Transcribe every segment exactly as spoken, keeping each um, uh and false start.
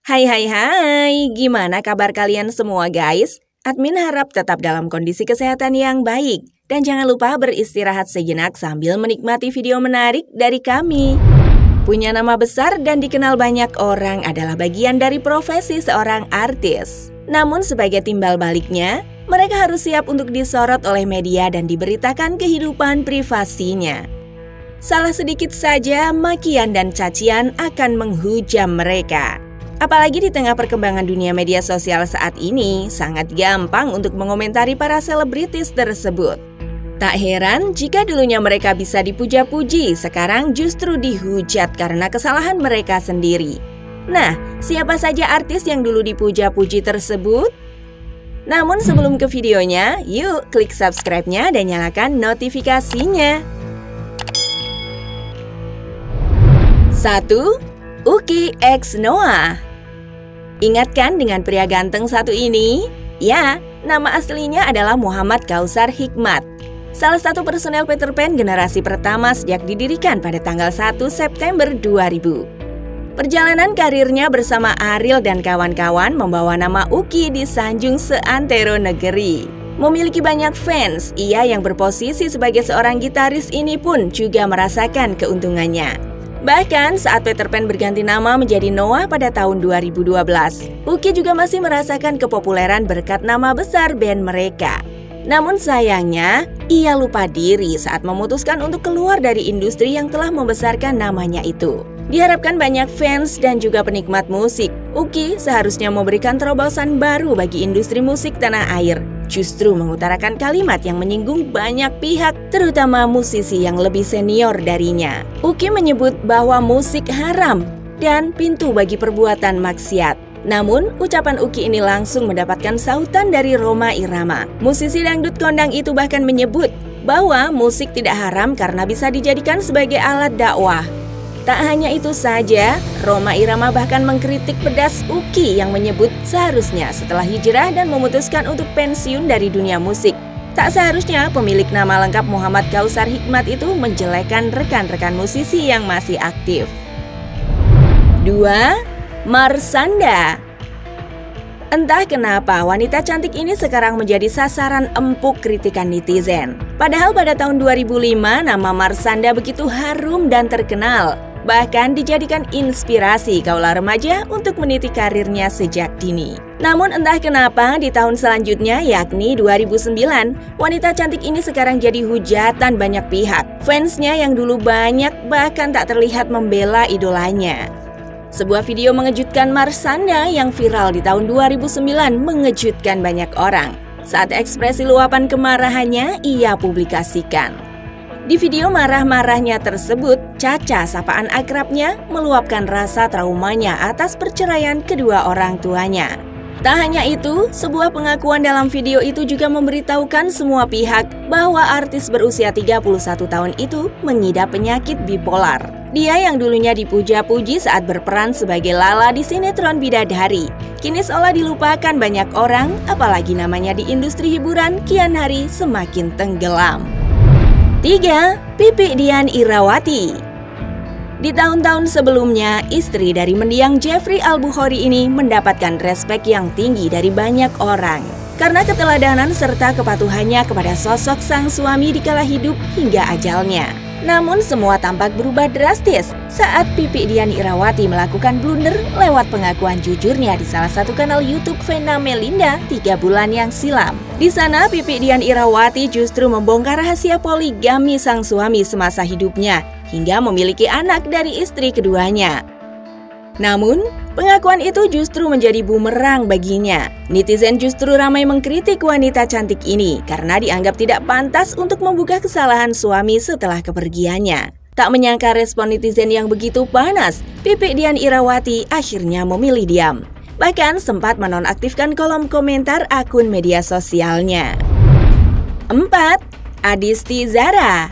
Hai hai hai, gimana kabar kalian semua guys? Admin harap tetap dalam kondisi kesehatan yang baik. Dan jangan lupa beristirahat sejenak sambil menikmati video menarik dari kami. Punya nama besar dan dikenal banyak orang adalah bagian dari profesi seorang artis. Namun sebagai timbal baliknya, mereka harus siap untuk disorot oleh media dan diberitakan kehidupan privasinya. Salah sedikit saja, makian dan cacian akan menghujam mereka. Apalagi di tengah perkembangan dunia media sosial saat ini, sangat gampang untuk mengomentari para selebritis tersebut. Tak heran jika dulunya mereka bisa dipuja-puji, sekarang justru dihujat karena kesalahan mereka sendiri. Nah, siapa saja artis yang dulu dipuja-puji tersebut? Namun sebelum ke videonya, yuk klik subscribe-nya dan nyalakan notifikasinya. satu. Uki X Noah. Ingatkan dengan pria ganteng satu ini? Ya, nama aslinya adalah Muhammad Kautsar Hikmat. Salah satu personel Peter Pan generasi pertama sejak didirikan pada tanggal satu September dua ribu. Perjalanan karirnya bersama Ariel dan kawan-kawan membawa nama Uki di sanjung seantero negeri. Memiliki banyak fans, ia yang berposisi sebagai seorang gitaris ini pun juga merasakan keuntungannya. Bahkan saat Peter Pan berganti nama menjadi Noah pada tahun dua ribu dua belas, Uki juga masih merasakan kepopuleran berkat nama besar band mereka. Namun sayangnya, ia lupa diri saat memutuskan untuk keluar dari industri yang telah membesarkan namanya itu. Diharapkan banyak fans dan juga penikmat musik, Uki seharusnya memberikan terobosan baru bagi industri musik tanah air. Justru mengutarakan kalimat yang menyinggung banyak pihak, terutama musisi yang lebih senior darinya. Uki menyebut bahwa musik haram dan pintu bagi perbuatan maksiat. Namun, ucapan Uki ini langsung mendapatkan sautan dari Rhoma Irama. Musisi dangdut kondang itu bahkan menyebut bahwa musik tidak haram karena bisa dijadikan sebagai alat dakwah. Tak hanya itu saja, Rhoma Irama bahkan mengkritik pedas Uki yang menyebut seharusnya setelah hijrah dan memutuskan untuk pensiun dari dunia musik, tak seharusnya pemilik nama lengkap Muhammad Kautsar Hikmat itu menjelekkan rekan-rekan musisi yang masih aktif. dua. Marshanda. Entah kenapa wanita cantik ini sekarang menjadi sasaran empuk kritikan netizen. Padahal pada tahun dua ribu lima nama Marshanda begitu harum dan terkenal. Bahkan dijadikan inspirasi kaula remaja untuk meniti karirnya sejak dini. Namun entah kenapa di tahun selanjutnya yakni dua ribu sembilan, wanita cantik ini sekarang jadi hujatan banyak pihak. Fansnya yang dulu banyak bahkan tak terlihat membela idolanya. Sebuah video mengejutkan Marshanda yang viral di tahun dua ribu sembilan mengejutkan banyak orang. Saat ekspresi luapan kemarahannya ia publikasikan. Di video marah-marahnya tersebut, Caca, sapaan akrabnya, meluapkan rasa traumanya atas perceraian kedua orang tuanya. Tak hanya itu, sebuah pengakuan dalam video itu juga memberitahukan semua pihak bahwa artis berusia tiga puluh satu tahun itu mengidap penyakit bipolar. Dia yang dulunya dipuja-puji saat berperan sebagai Lala di sinetron Bidadari, kini seolah dilupakan banyak orang, apalagi namanya di industri hiburan kian hari semakin tenggelam. tiga. Pipi Dian Irawati. Di tahun-tahun sebelumnya, istri dari mendiang Jeffrey Al-Bukhari ini mendapatkan respek yang tinggi dari banyak orang karena keteladanan serta kepatuhannya kepada sosok sang suami di kala hidup hingga ajalnya. Namun semua tampak berubah drastis saat Pipi Dian Irawati melakukan blunder lewat pengakuan jujurnya di salah satu kanal YouTube Vena Melinda tiga bulan yang silam. Di sana Pipi Dian Irawati justru membongkar rahasia poligami sang suami semasa hidupnya hingga memiliki anak dari istri keduanya. Namun, pengakuan itu justru menjadi bumerang baginya. Netizen justru ramai mengkritik wanita cantik ini karena dianggap tidak pantas untuk membuka kesalahan suami setelah kepergiannya. Tak menyangka respon netizen yang begitu panas, Pipi Dian Irawati akhirnya memilih diam. Bahkan sempat menonaktifkan kolom komentar akun media sosialnya. empat. Adisti Zara.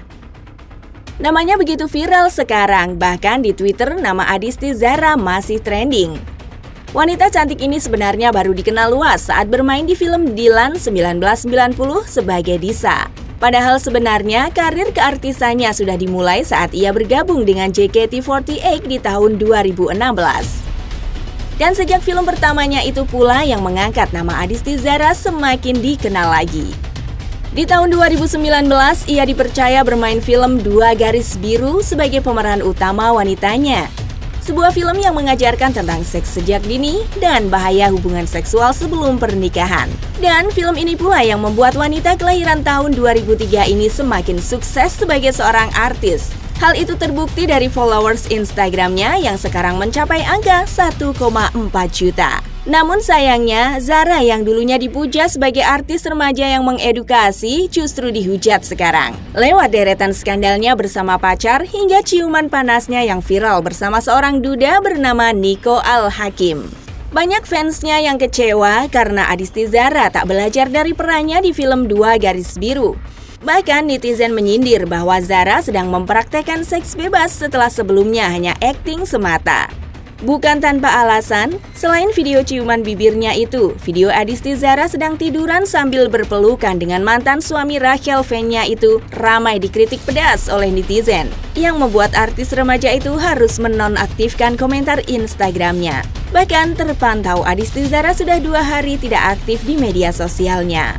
Namanya begitu viral sekarang, bahkan di Twitter nama Adisti Zara masih trending. Wanita cantik ini sebenarnya baru dikenal luas saat bermain di film Dilan seribu sembilan ratus sembilan puluh sebagai Disa. Padahal sebenarnya karir keartisannya sudah dimulai saat ia bergabung dengan J K T empat delapan di tahun dua ribu enam belas. Dan sejak film pertamanya itu pula yang mengangkat nama Adisti Zara semakin dikenal lagi. Di tahun dua ribu sembilan belas, ia dipercaya bermain film Dua Garis Biru sebagai pemeran utama wanitanya. Sebuah film yang mengajarkan tentang seks sejak dini dan bahaya hubungan seksual sebelum pernikahan. Dan film ini pula yang membuat wanita kelahiran tahun dua ribu tiga ini semakin sukses sebagai seorang artis. Hal itu terbukti dari followers Instagramnya yang sekarang mencapai angka satu koma empat juta. Namun sayangnya, Zara yang dulunya dipuja sebagai artis remaja yang mengedukasi justru dihujat sekarang. Lewat deretan skandalnya bersama pacar hingga ciuman panasnya yang viral bersama seorang duda bernama Nico Al-Hakim. Banyak fansnya yang kecewa karena Adisti Zara tak belajar dari perannya di film Dua Garis Biru. Bahkan netizen menyindir bahwa Zara sedang mempraktekkan seks bebas setelah sebelumnya hanya akting semata. Bukan tanpa alasan, selain video ciuman bibirnya itu, video Adisti Zara sedang tiduran sambil berpelukan dengan mantan suami Rachel Fenya itu ramai dikritik pedas oleh netizen, yang membuat artis remaja itu harus menonaktifkan komentar Instagramnya. Bahkan terpantau Adisti Zara sudah dua hari tidak aktif di media sosialnya.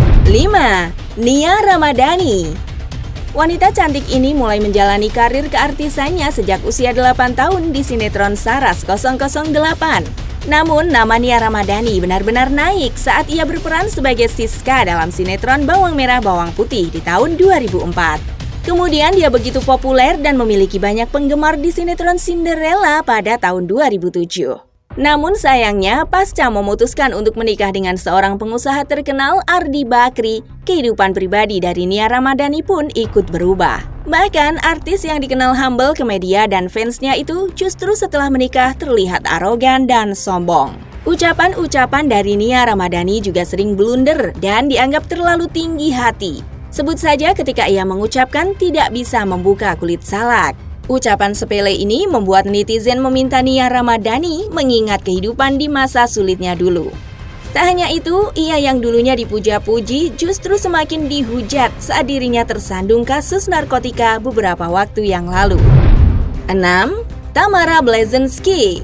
lima. Nia Ramadhani. Wanita cantik ini mulai menjalani karir keartisannya sejak usia delapan tahun di sinetron Saras nol nol delapan. Namun, nama Nia Ramadhani benar-benar naik saat ia berperan sebagai Siska dalam sinetron Bawang Merah Bawang Putih di tahun dua ribu empat. Kemudian dia begitu populer dan memiliki banyak penggemar di sinetron Cinderella pada tahun dua ribu tujuh. Namun sayangnya, pasca memutuskan untuk menikah dengan seorang pengusaha terkenal Ardi Bakri, kehidupan pribadi dari Nia Ramadhani pun ikut berubah. Bahkan artis yang dikenal humble ke media dan fansnya itu justru setelah menikah terlihat arogan dan sombong. Ucapan-ucapan dari Nia Ramadhani juga sering blunder dan dianggap terlalu tinggi hati. Sebut saja ketika ia mengucapkan tidak bisa membuka kulit salak. Ucapan sepele ini membuat netizen meminta Nia Ramadhani mengingat kehidupan di masa sulitnya dulu. Tak hanya itu, ia yang dulunya dipuja-puji justru semakin dihujat saat dirinya tersandung kasus narkotika beberapa waktu yang lalu. enam. Tamara Blazensky.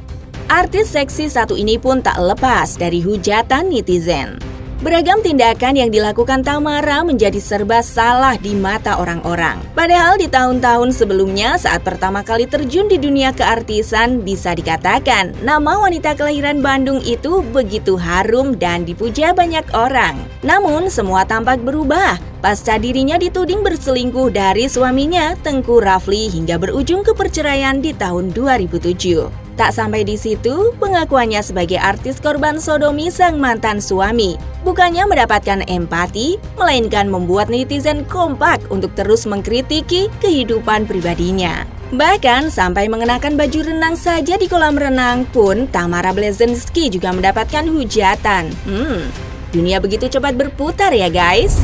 Artis seksi satu ini pun tak lepas dari hujatan netizen. Beragam tindakan yang dilakukan Tamara menjadi serba salah di mata orang-orang. Padahal di tahun-tahun sebelumnya saat pertama kali terjun di dunia keartisan bisa dikatakan nama wanita kelahiran Bandung itu begitu harum dan dipuja banyak orang. Namun semua tampak berubah pasca dirinya dituding berselingkuh dari suaminya Tengku Rafli hingga berujung ke perceraian di tahun dua ribu tujuh. Tak sampai di situ, pengakuannya sebagai artis korban sodomi sang mantan suami bukannya mendapatkan empati, melainkan membuat netizen kompak untuk terus mengkritiki kehidupan pribadinya. Bahkan sampai mengenakan baju renang saja di kolam renang pun, Tamara Blazensky juga mendapatkan hujatan. Hmm, dunia begitu cepat berputar ya guys.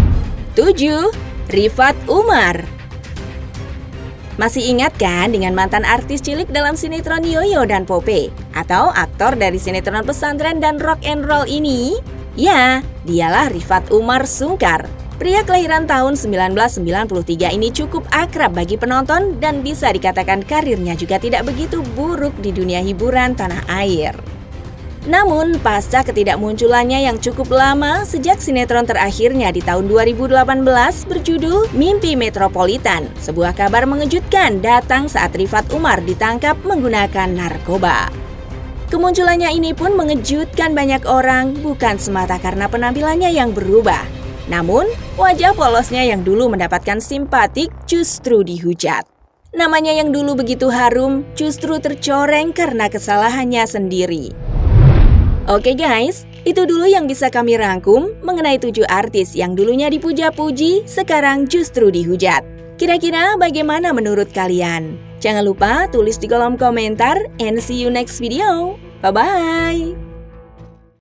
tujuh. Rifat Umar. Masih ingat kan dengan mantan artis cilik dalam sinetron Yoyo dan Pope? Atau aktor dari sinetron pesantren dan rock and roll ini? Ya, dialah Rifat Umar Sungkar. Pria kelahiran tahun seribu sembilan ratus sembilan puluh tiga ini cukup akrab bagi penonton dan bisa dikatakan karirnya juga tidak begitu buruk di dunia hiburan tanah air. Namun, pasca ketidakmunculannya yang cukup lama sejak sinetron terakhirnya di tahun dua ribu delapan belas berjudul Mimpi Metropolitan, sebuah kabar mengejutkan datang saat Rifat Umar ditangkap menggunakan narkoba. Kemunculannya ini pun mengejutkan banyak orang bukan semata karena penampilannya yang berubah. Namun, wajah polosnya yang dulu mendapatkan simpatik justru dihujat. Namanya yang dulu begitu harum justru tercoreng karena kesalahannya sendiri. Oke guys, itu dulu yang bisa kami rangkum mengenai tujuh artis yang dulunya dipuja-puji, sekarang justru dihujat. Kira-kira bagaimana menurut kalian? Jangan lupa tulis di kolom komentar and see you next video. Bye-bye!